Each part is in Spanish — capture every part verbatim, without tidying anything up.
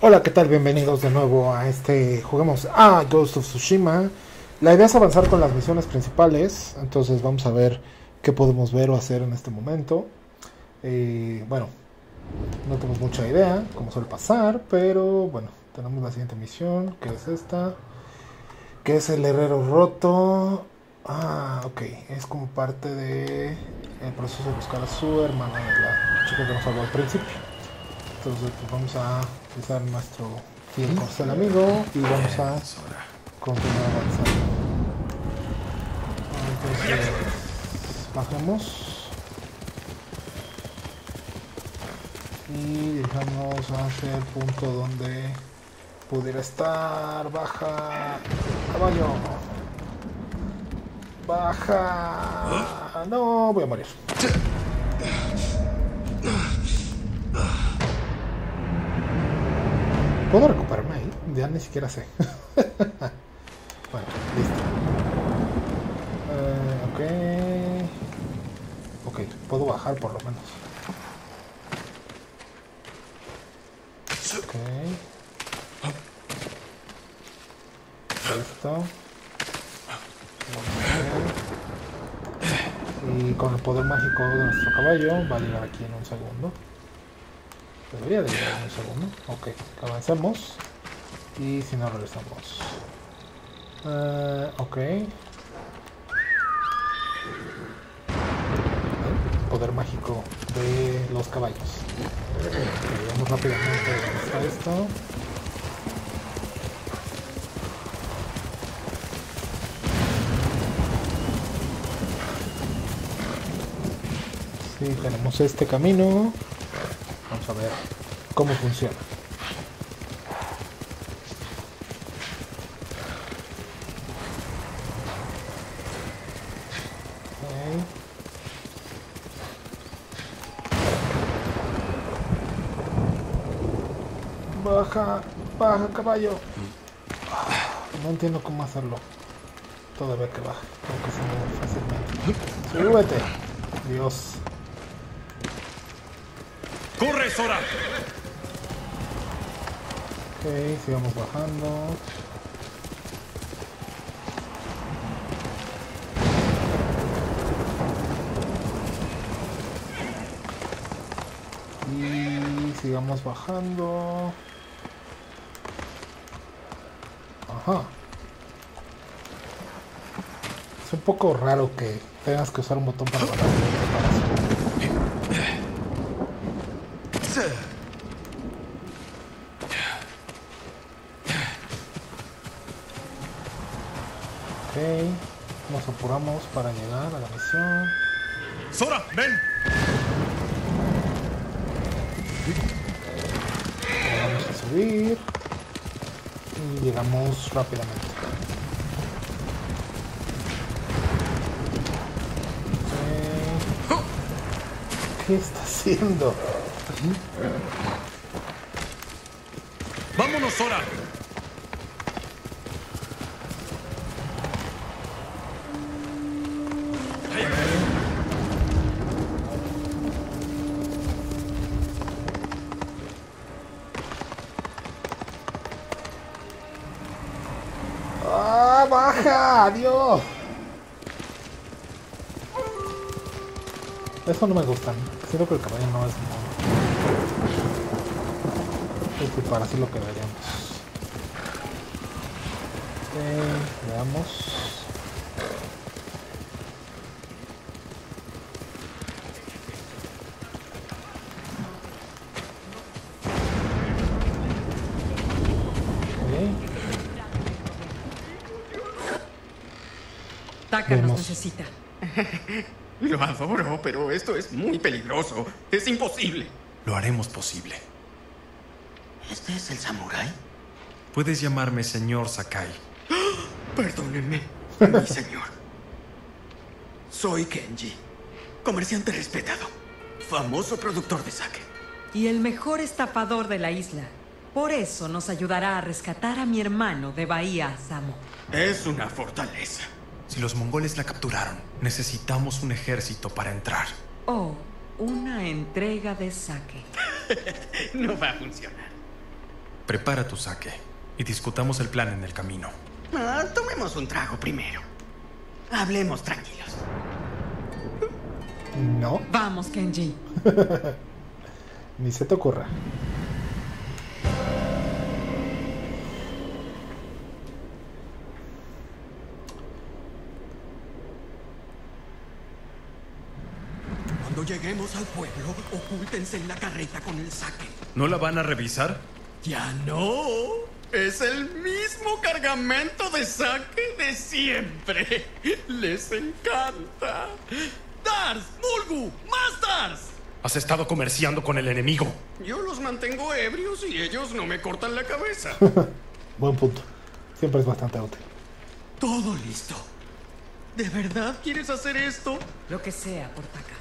Hola, ¿qué tal? Bienvenidos de nuevo a este... Juguemos a Ghost of Tsushima. La idea es avanzar con las misiones principales, entonces vamos a ver qué podemos ver o hacer en este momento. Eh, bueno, no tenemos mucha idea, como suele pasar, pero bueno, tenemos la siguiente misión, que es esta, que es el herrero roto. Ah, ok, es como parte de el proceso de buscar a su hermana, la chica que nos habló al principio. Entonces pues vamos a utilizar nuestro fiel corcel amigo y vamos a continuar avanzando. Entonces bajemos y dejamos hacia el punto donde pudiera estar. Baja, caballo. Baja. No, voy a morir. ¿Puedo recuperarme ahí? Ya ni siquiera sé. Bueno, listo. Eh, ok. Ok, puedo bajar por lo menos. Ok. Listo. Okay. Y con el poder mágico de nuestro caballo va a llegar aquí en un segundo. Debería de llegar en un segundo. Ok, avancemos. Y si no, regresamos. Uh, ok. Poder mágico de los caballos. Okay, vamos rápidamente a esto. Sí, tenemos este camino. Vamos a ver cómo funciona. Okay. Baja, baja, caballo. No entiendo cómo hacerlo. Todavía que baja, aunque se mueve fácilmente. ¡Súbete! Dios. ¡Corre, Sora! Ok, sigamos bajando. Y sigamos bajando. Ajá. Es un poco raro que tengas que usar un botón para bajar. Ok, nos apuramos para llegar a la misión. ¡Sora, ven! Ahora vamos a subir y llegamos rápidamente. Okay. ¿Qué está haciendo? ¡Vámonos, Sora! ¡Ah, baja! ¡Adiós! Eso no me gusta. Siento que el caballo no es muy... Y para así lo que veremos. Ok, veamos. Taka nos necesita. Lo adoro, pero esto es muy peligroso. Es imposible. Lo haremos posible. ¿Este es el samurái? Puedes llamarme señor Sakai. Perdónenme, mi señor. Soy Kenji, comerciante respetado, famoso productor de sake. Y el mejor estafador de la isla. Por eso nos ayudará a rescatar a mi hermano de Bahía Asamo. Es una fortaleza. Si los mongoles la capturaron, necesitamos un ejército para entrar. Oh, una entrega de sake. No va a funcionar. Prepara tu sake y discutamos el plan en el camino. Ah, tomemos un trago primero. Hablemos tranquilos. No, Vamos, Kenji. ni se te ocurra. Cuando lleguemos al pueblo, ocúltense en la carreta con el sake. ¿No la van a revisar? Ya no. Es el mismo cargamento de sake de siempre. Les encanta. ¡Dars! ¡Mulgu! ¡Más Dars! Has estado comerciando con el enemigo. Yo los mantengo ebrios y ellos no me cortan la cabeza. Buen punto. Siempre es bastante útil. Todo listo. ¿De verdad quieres hacer esto? Lo que sea por Taka.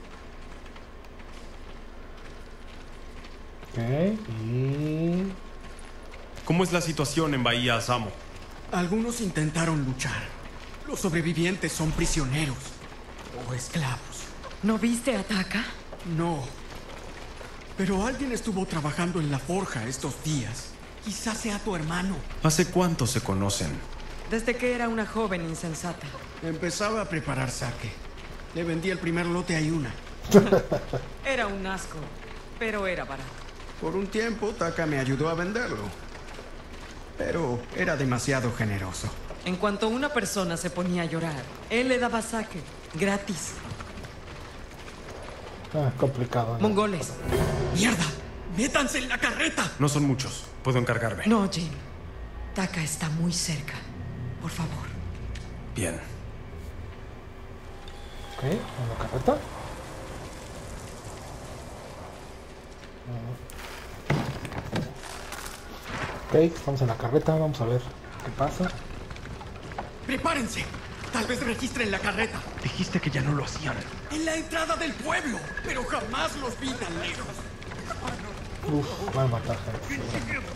Ok, y... ¿Cómo es la situación en Bahía Asamo? Algunos intentaron luchar. Los sobrevivientes son prisioneros o esclavos. ¿No viste a Taka? No. Pero alguien estuvo trabajando en la forja estos días. Quizás sea tu hermano. ¿Hace cuánto se conocen? Desde que era una joven insensata. Empezaba a preparar sake. Le vendí el primer lote a Yuna. Era un asco, pero era barato. Por un tiempo, Taka me ayudó a venderlo. Pero era demasiado generoso. En cuanto una persona se ponía a llorar, él le daba sake, gratis. Ah, complicado, ¿no? Mongoles. ¡Mierda! ¡Métanse en la carreta! No son muchos. Puedo encargarme. No, Jin. Taka está muy cerca. Por favor. Bien. Ok, en la carreta. Ok, estamos en la carreta, vamos a ver qué pasa. ¡Prepárense! Tal vez registren la carreta. Dijiste que ya no lo hacían. En la entrada del pueblo. Pero jamás los vi tan lejos. Uf, van a matar gente.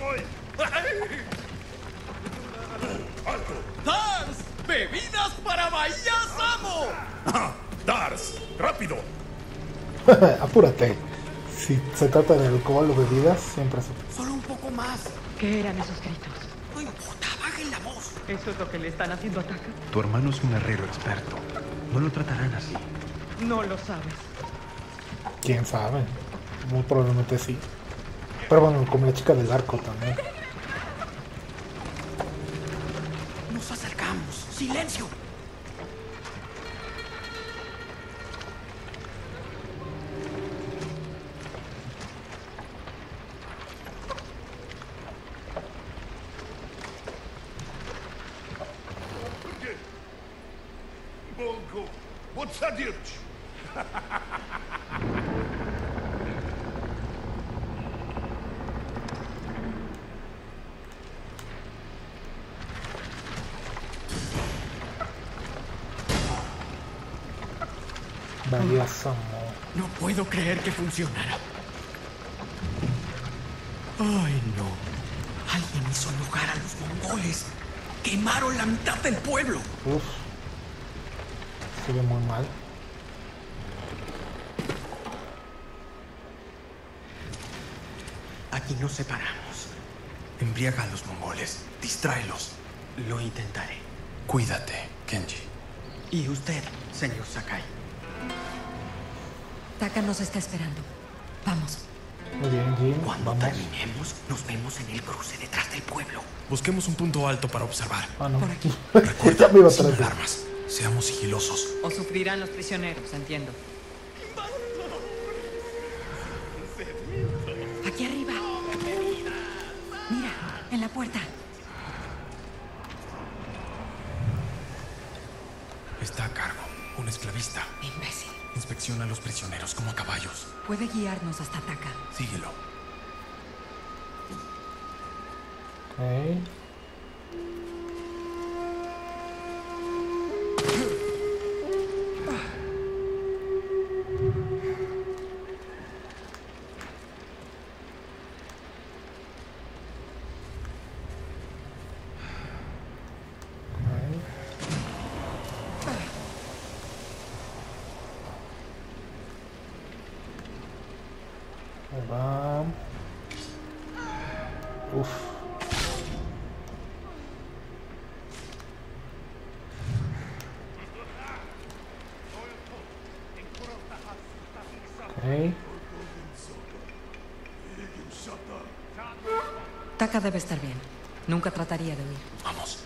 ¡Dars! ¡Bebidas para Bahía Samo! ¡Ah! ¡Dars! ¡Rápido! Apúrate. Si se trata de alcohol o bebidas, siempre es útil. Solo un poco más. ¿Qué eran esos gritos? No importa, bajen la voz. ¿Eso es lo que le están haciendo a Taka? Tu hermano es un herrero experto. No lo tratarán así. No lo sabes. Quién sabe. Muy probablemente sí. Pero bueno, como la chica del arco también. Nos acercamos. ¡Silencio! Bongo, posadziewcz! Bahía Samo. No puedo creer que funcionara. Ay, no. Alguien hizo enojar a los mongoles. Quemaron la mitad del pueblo. Uf. Se ve muy mal. Aquí nos separamos. Embriaga a los mongoles. Distráelos. Lo intentaré. Cuídate, Kenji. Y usted, señor Sakai. Taka nos está esperando. Vamos. Muy bien, Jin. Cuando Vamos. terminemos, nos vemos en el cruce detrás del pueblo. Busquemos un punto alto para observar. Ah, no. Por aquí. Ya me iba Sin atrás. alarmas. Seamos sigilosos. O sufrirán los prisioneros, entiendo. Aquí arriba. Mira, en la puerta. Está a cargo. Un esclavista. Imbécil. Inspecciona a los prisioneros como a caballos. Puede guiarnos hasta Taka. Síguelo. Ok. Ahí va. Uf. Ok. Taka debe estar bien. Nunca trataría de huir. Vamos.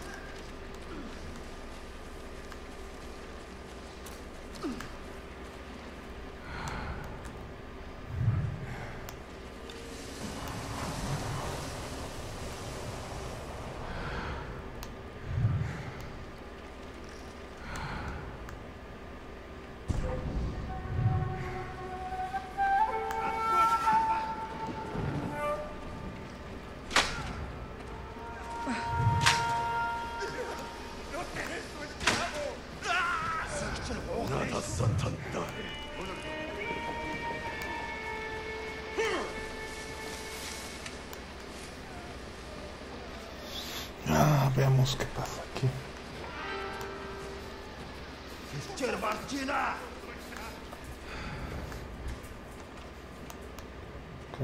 Ah, veamos qué pasa aquí. Ok.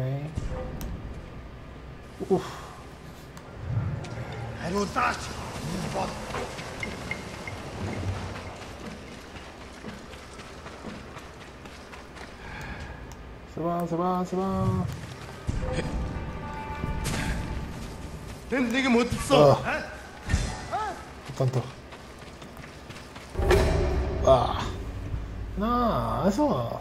Uf. Se va, se va, se va. Ah, qué tonto. Ah. No, eso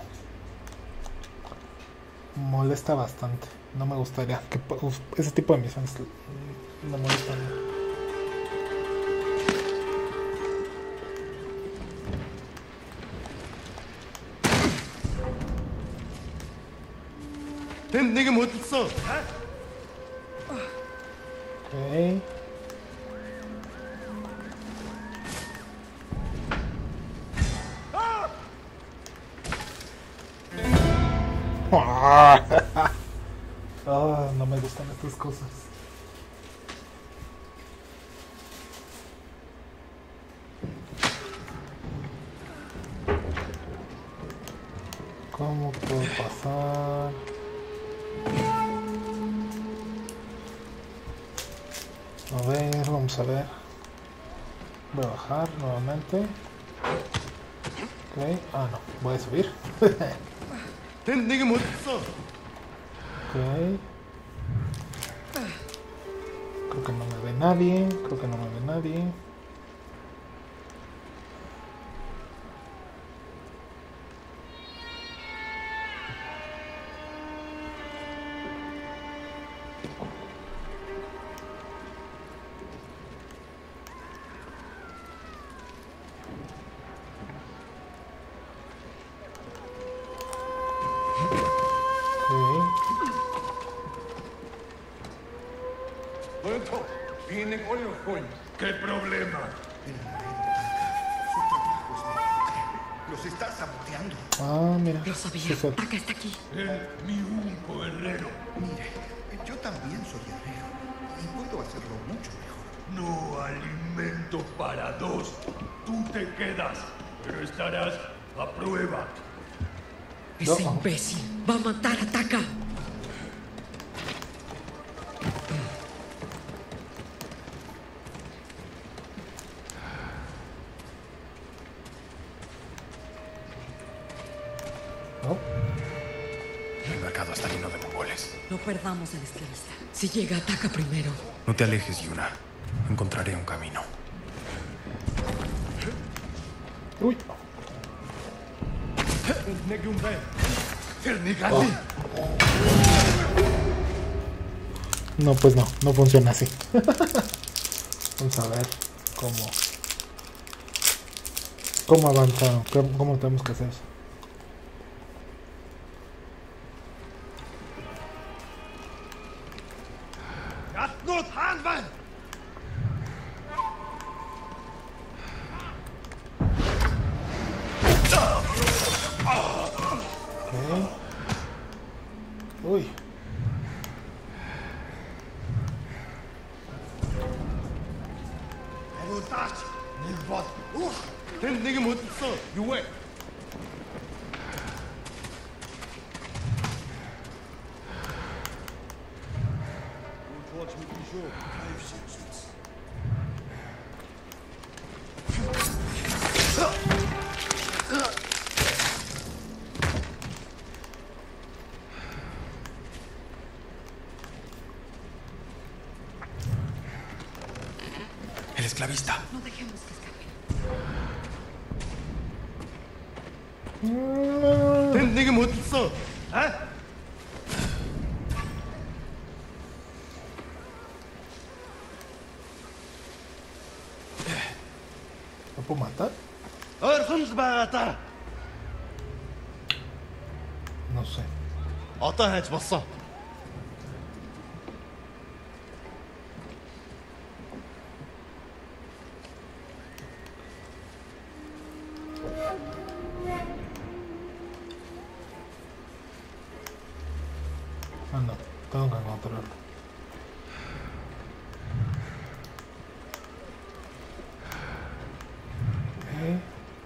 molesta bastante. No me gustaría que uf, ese tipo de misiones me molestan. Ok. Ah, ah, no me gustan estas cosas. ¿Cómo puedo pasar? A ver, vamos a ver. Voy a bajar nuevamente. Ok, ah no, voy a subir. Ok. Creo que no me ve nadie. Creo que no me ve nadie. ¿Qué problema? Su trabajo es mediocre. Los está saboteando. Ah, mira. Lo sabía. Sí, sí. Taka está aquí. Él, mi único herrero. Mire, yo también soy herrero y puedo hacerlo mucho mejor. No alimento para dos. Tú te quedas, pero estarás a prueba. Ese No. imbécil va a matar a Taka. ¿No? El mercado está lleno de mongoles. No perdamos al esclavista. Si llega, Taka primero. No te alejes, Yuna. Encontraré un camino. Uy. No, pues no, no funciona así. Vamos a ver cómo cómo avanzar, cómo, cómo tenemos que hacer eso. Okay. Uy. El esclavista. No dejemos que escape. ¿Lo puedo matar? No sé. Ah, no. Tengo que encontrarlo. Ok.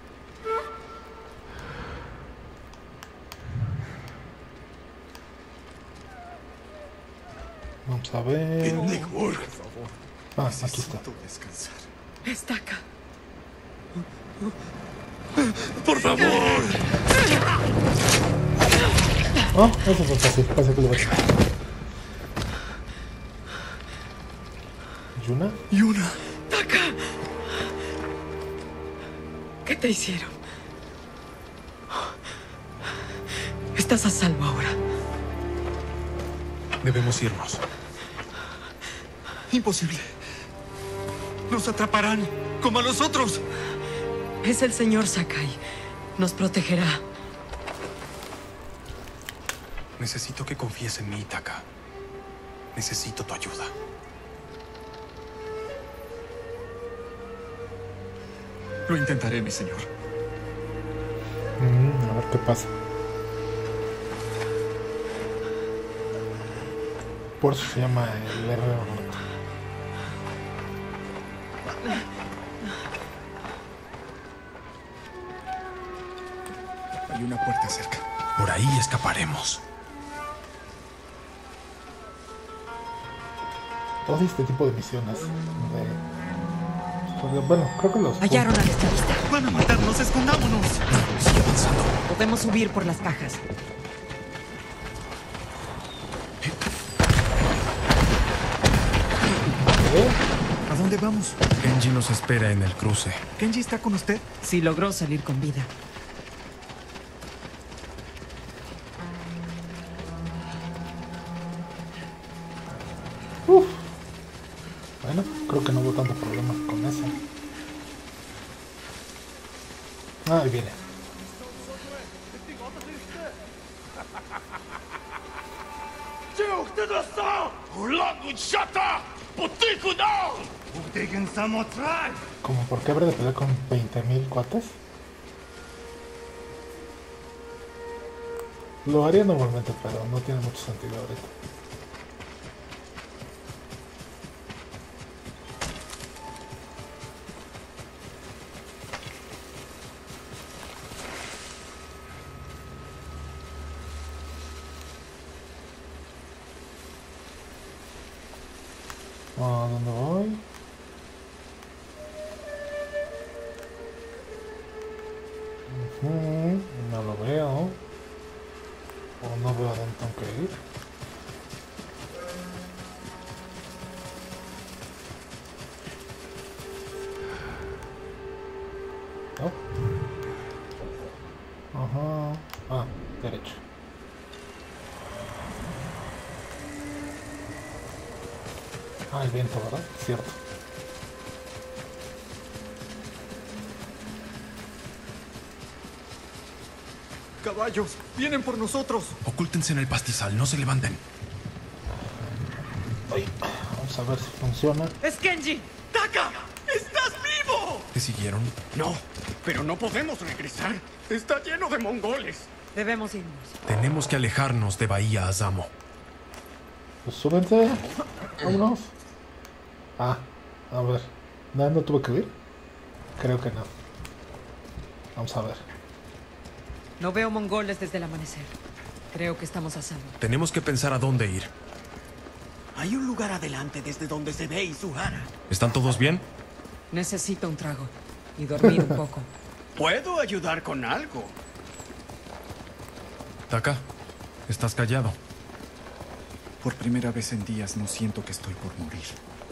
Vamos a ver. Ah, aquí está. Está acá. Oh, eso fue fácil. Pensé que lo iba a echar. ¿Yuna? Yuna. Taka. ¿Qué te hicieron? Estás a salvo ahora. Debemos irnos. Imposible. Nos atraparán, como a nosotros. Es el señor Sakai. Nos protegerá. Necesito que confíes en mí, Taka. Necesito tu ayuda. Lo intentaré, mi señor. Mm, a ver qué pasa. Por eso se llama el herrero roto. Hay una puerta cerca. Por ahí escaparemos. Todo este tipo de misiones. De... pues, bueno, creo que los. Hallaron al esclavista. Van a matarnos, escondámonos. Sigue avanzando. Podemos subir por las cajas. ¿Eh? ¿A dónde vamos? Kenji nos espera en el cruce. ¿Kenji está con usted? Si logró salir con vida. Uf. Bueno, creo que no hubo tanto problema con eso. Ah, ahí viene. ¿Cómo por qué habrá de pelear con veinte mil cuates? Lo haría normalmente, pero no tiene mucho sentido ahorita. ¿A dónde voy? Uh-huh. No lo veo. O no veo a dónde tengo que ir. ¿No? Ajá. Ah, derecho. Ah, el viento, ¿verdad? Cierto. Caballos, vienen por nosotros. Ocúltense en el pastizal, no se levanten. Ay, vamos a ver si funciona. ¡Es Kenji! ¡Taka! ¡Estás vivo! ¿Te siguieron? No, pero no podemos regresar. Está lleno de mongoles. Debemos irnos. Tenemos que alejarnos de Bahía Azamo. Pues súbense. Vámonos. Ah, a ver. ¿No, no tuve que ir? Creo que no. Vamos a ver. No veo mongoles desde el amanecer. Creo que estamos a salvo. Tenemos que pensar a dónde ir. Hay un lugar adelante desde donde se ve Izuhara. ¿Están todos bien? Necesito un trago y dormir un poco. ¿Puedo ayudar con algo? Taka, estás callado. Por primera vez en días no siento que estoy por morir.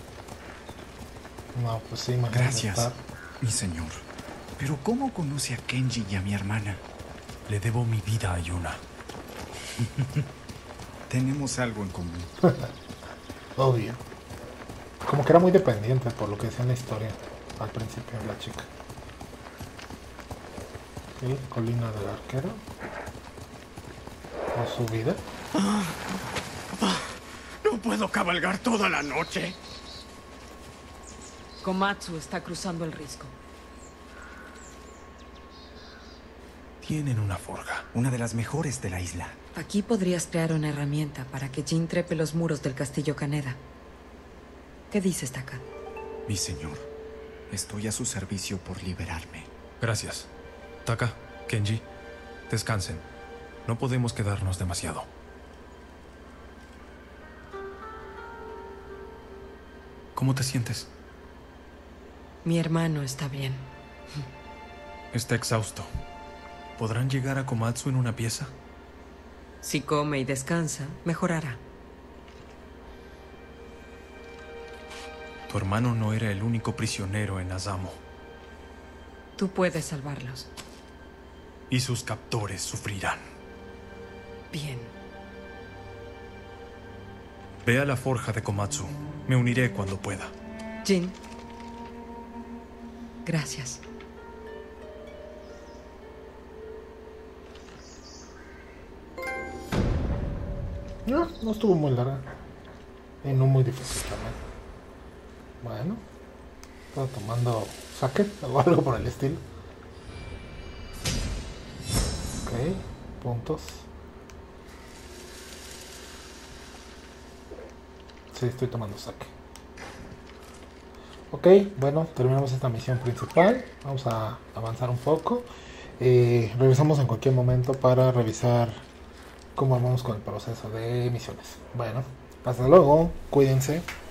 No, pues sí, imagínate. Gracias, estar- mi señor. Pero ¿cómo conoce a Kenji y a mi hermana? Le debo mi vida a Yuna. Tenemos algo en común. Obvio. Como que era muy dependiente por lo que decía en la historia al principio la chica. Sí, colina del arquero. O su vida. No puedo cabalgar toda la noche. Komatsu está cruzando el risco. Tienen una forja. Una de las mejores de la isla. Aquí podrías crear una herramienta para que Jin trepe los muros del castillo Kaneda. ¿Qué dices, Taka? Mi señor, estoy a su servicio por liberarme. Gracias. Taka, Kenji, descansen. No podemos quedarnos demasiado. ¿Cómo te sientes? Mi hermano está bien. Está exhausto. ¿Podrán llegar a Komatsu en una pieza? Si come y descansa, mejorará. Tu hermano no era el único prisionero en Azamo. Tú puedes salvarlos. Y sus captores sufrirán. Bien. Ve a la forja de Komatsu. Me uniré cuando pueda. Jin. Gracias. No, no estuvo muy larga. Y no muy difícil también. Bueno. Estaba tomando sake o algo por el estilo. Ok, puntos. Sí, estoy tomando sake. Ok, bueno, terminamos esta misión principal. Vamos a avanzar un poco. Eh, regresamos en cualquier momento para revisar cómo vamos con el proceso de misiones. Bueno, hasta luego, cuídense.